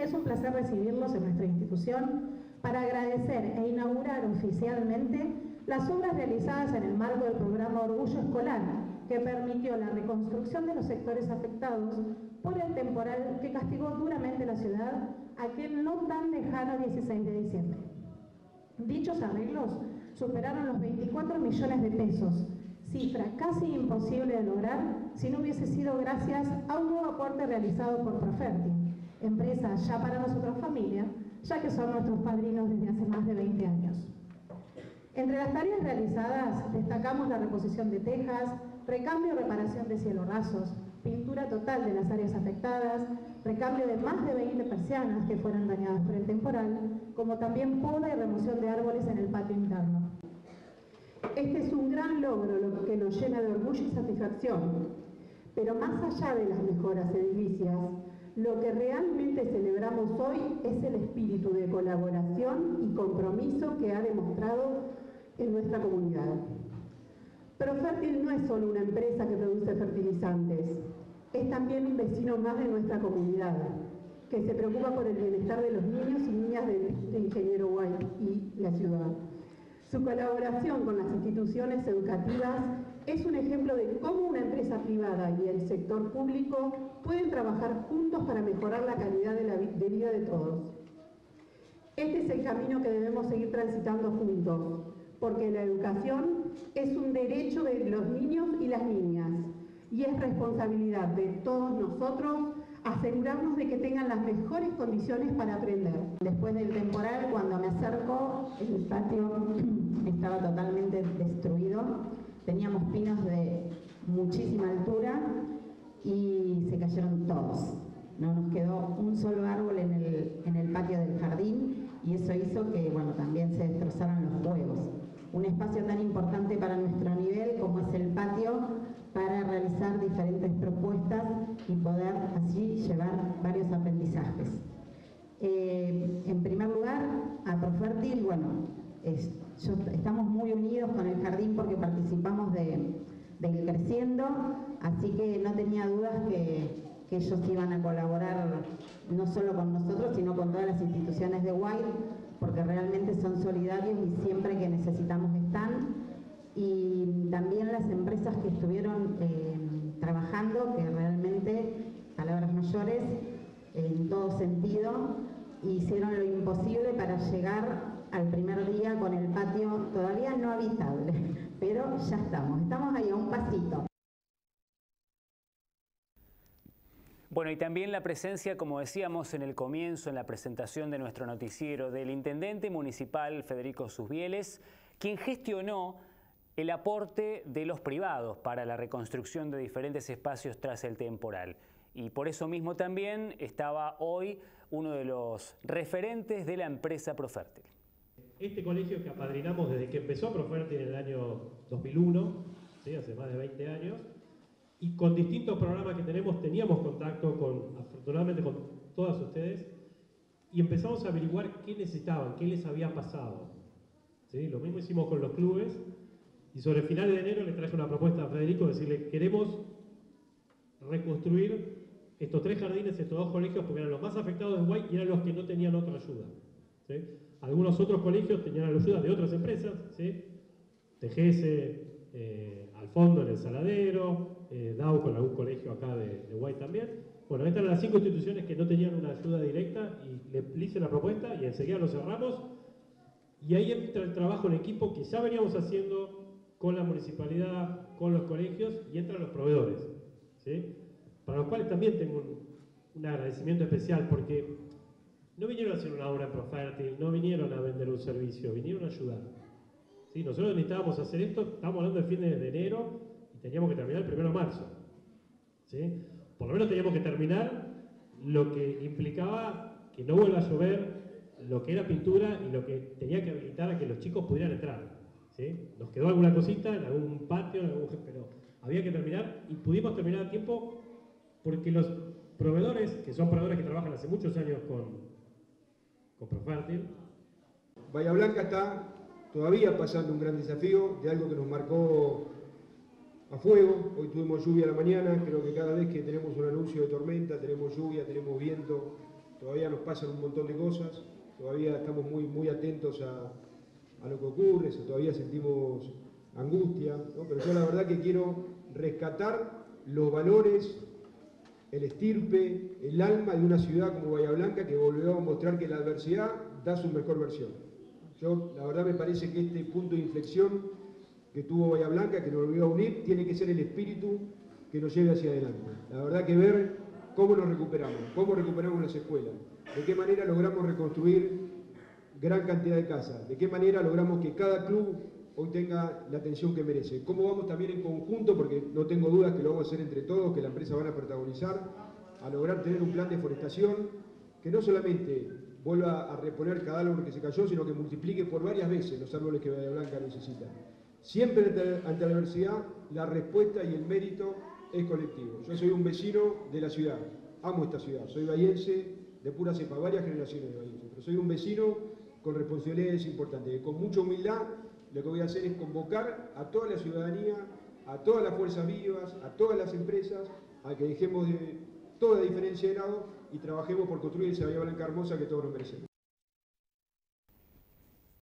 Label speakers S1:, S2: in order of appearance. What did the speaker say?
S1: Es un placer recibirlos en nuestra institución para agradecer e inaugurar oficialmente las obras realizadas en el marco del programa Orgullo Escolar, que permitió la reconstrucción de los sectores afectados por el temporal que castigó duramente la ciudad aquel no tan lejano 16 de diciembre. Dichos arreglos superaron los 24 millones de pesos, cifra casi imposible de lograr si no hubiese sido gracias a un nuevo aporte realizado por Profertil, empresa ya para nosotros familia, ya que son nuestros padrinos desde hace más de 20 años. Entre las tareas realizadas destacamos la reposición de tejas, recambio y reparación de cielorrasos, pintura total de las áreas afectadas, recambio de más de 20 persianas que fueron dañadas por el temporal, como también poda y remoción de árboles en el patio interno. Este es un gran logro, lo que nos llena de orgullo y satisfacción, pero más allá de las mejoras edilicias, lo que realmente celebramos hoy es el espíritu de colaboración y compromiso que ha demostrado en nuestra comunidad. Profertil no es solo una empresa que produce fertilizantes, es también un vecino más de nuestra comunidad, que se preocupa por el bienestar de los niños y niñas de Ingeniero White y la ciudad. Su colaboración con las instituciones educativas es un ejemplo de cómo una empresa privada y el sector público pueden trabajar juntos para mejorar la calidad de vida de todos. Este es el camino que debemos seguir transitando juntos, porque la educación es un derecho de los niños y las niñas, y es responsabilidad de todos nosotros asegurarnos de que tengan las mejores condiciones para aprender. Después del temporal, cuando me acerco, el patio estaba totalmente destruido. Teníamos pinos de muchísima altura y se cayeron todos. No nos quedó un solo árbol en el patio del jardín y eso hizo que, bueno, también se destrozaran los juegos. Un espacio tan importante para nuestro nivel como es el patio, para realizar diferentes propuestas y poder así llevar varios aprendizajes. En primer lugar, a Profertil, bueno, estamos muy unidos con el jardín porque participamos del Creciendo, así que no tenía dudas que ellos iban a colaborar no solo con nosotros, sino con todas las instituciones de White, porque realmente son solidarios y siempre que necesitamos están. Y también las empresas que estuvieron trabajando, que realmente, palabras mayores, en todo sentido, hicieron lo imposible para llegar al primer día con el patio todavía no habitable, pero ya estamos ahí a un pasito.
S2: Bueno, y también la presencia, como decíamos en el comienzo, en la presentación de nuestro noticiero, del intendente municipal Federico Susbieles, quien gestionó el aporte de los privados para la reconstrucción de diferentes espacios tras el temporal. Y por eso mismo también estaba hoy uno de los referentes de la empresa Profertil.
S3: Este colegio que apadrinamos desde que empezó Profertil en el año 2001, ¿sí? Hace más de 20 años, y con distintos programas que teníamos contacto afortunadamente con todas ustedes, y empezamos a averiguar qué necesitaban, qué les había pasado. ¿Sí? Lo mismo hicimos con los clubes, y sobre finales de enero le traje una propuesta a Federico, decirle, queremos reconstruir estos 3 jardines, estos 2 colegios, porque eran los más afectados de Uruguay y eran los que no tenían otra ayuda. ¿Sí? Algunos otros colegios tenían la ayuda de otras empresas, ¿sí? TGS, al fondo en el Saladero, DAO con algún colegio acá de Uruguay también. Bueno, estas eran las 5 instituciones que no tenían una ayuda directa y le hice la propuesta y enseguida lo cerramos. Y ahí entra el trabajo en equipo que ya veníamos haciendo con la municipalidad, con los colegios y entran los proveedores, ¿sí? Para los cuales también tengo un agradecimiento especial porque no vinieron a hacer una obra en Profertil, no vinieron a vender un servicio, vinieron a ayudar. ¿Sí? Nosotros necesitábamos hacer esto, estábamos hablando del fin de enero y teníamos que terminar el 1 de marzo. ¿Sí? Por lo menos teníamos que terminar lo que implicaba que no vuelva a llover, lo que era pintura y lo que tenía que habilitar a que los chicos pudieran entrar. ¿Sí? Nos quedó alguna cosita en algún patio, pero había que terminar y pudimos terminar a tiempo porque los proveedores, que son proveedores que trabajan hace muchos años con Profertil.
S4: Bahía Blanca está todavía pasando un gran desafío de algo que nos marcó a fuego. Hoy tuvimos lluvia a la mañana, creo que cada vez que tenemos un anuncio de tormenta, tenemos lluvia, tenemos viento, todavía nos pasan un montón de cosas, todavía estamos muy atentos a lo que ocurre, todavía sentimos angustia, ¿no? Pero yo la verdad que quiero rescatar los valores, el estirpe, el alma de una ciudad como Bahía Blanca, que volvió a mostrar que la adversidad da su mejor versión. Yo la verdad me parece que este punto de inflexión que tuvo Bahía Blanca, que nos volvió a unir, tiene que ser el espíritu que nos lleve hacia adelante. La verdad que ver cómo nos recuperamos, cómo recuperamos las escuelas, de qué manera logramos reconstruir gran cantidad de casas, de qué manera logramos que cada club hoy tenga la atención que merece, cómo vamos también en conjunto, porque no tengo dudas que lo vamos a hacer entre todos, que la empresa van a protagonizar, a lograr tener un plan de forestación que no solamente vuelva a reponer cada árbol que se cayó, sino que multiplique por varias veces los árboles que Bahía Blanca necesita. Siempre ante la adversidad, la respuesta y el mérito es colectivo. Yo soy un vecino de la ciudad, amo esta ciudad, soy bahiense de pura cepa, varias generaciones de bahiense, pero soy un vecino con responsabilidades importantes, que con mucha humildad lo que voy a hacer es convocar a toda la ciudadanía, a todas las fuerzas vivas, a todas las empresas, a que dejemos de toda diferencia de lado y trabajemos por construir esa Bahía Blanca hermosa que todos nos merecemos.